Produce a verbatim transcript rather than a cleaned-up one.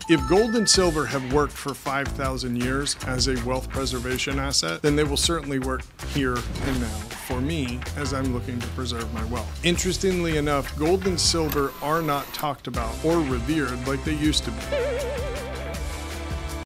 If gold and silver have worked for five thousand years as a wealth preservation asset, then they will certainly work here and now for me as I'm looking to preserve my wealth. Interestingly enough, gold and silver are not talked about or revered like they used to be.